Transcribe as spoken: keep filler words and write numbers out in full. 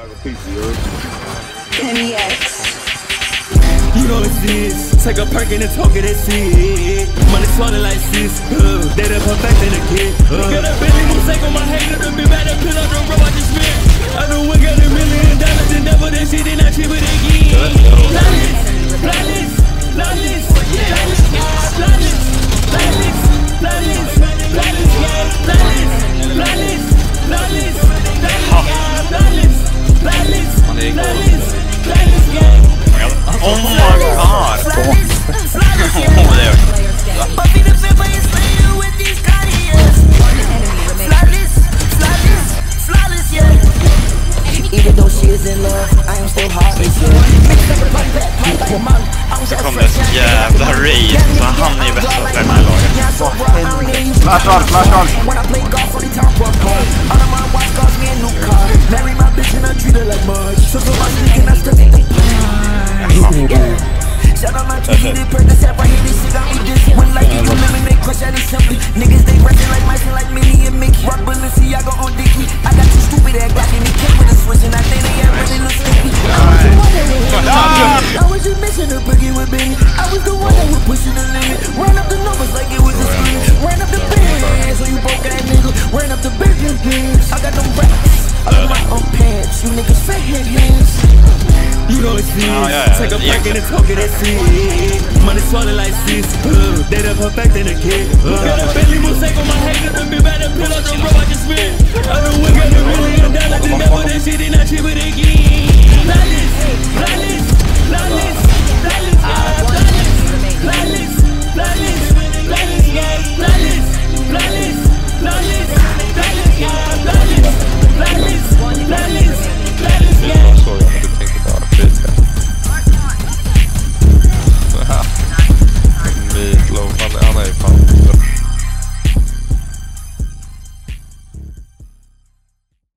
Penny X. You know it's this. Take a perk and talk it, that's it. Money swallowed like sis. Uh, they done perfecting a kid. Uh. Got a Bentley mosaic on my hater. The big bad pill on the road I just spent. I know we got a million dollars and double that shit and I cheap it again. Flawless, flawless, flawless, flawless, flawless, flawless, flawless, flawless, flawless, flawless, flawless, flawless, flawless, flawless, flawless, gang. Oh my god! Oh, there. Even though she is in love, I am still heartless. Det kommer ett jävla raid, så han är bäst för den här lagen. Flash on, flash on. Shout out my tree, they purchase that right here, this shit got me dizzy. When like you remember, they crush at it simply. Niggas, they rapping like Mice and like Minnie and Mickey. Rock Balenciaga on Dickie. I got too stupid at Glock and he came with a switch and I think they had really look sticky. I was just missing a boogie with Benny. I was the one that was pushing the limit. Ran up the numbers like it was a screen. Ran up the bands, so you broke that nigga. Ran up the business. I got them raps. I got my own pants. You niggas fat head hands. You know it's this. Oh, yeah, yeah. Take a break and talk it, that's it. Money swallowed like sis. Uh, they done perfecting a kid. Uh. Got a Bentley mosaic on my hater. The big bad pill on the road I just spent. I know we got a million dollars and double that shit and I cheap it again.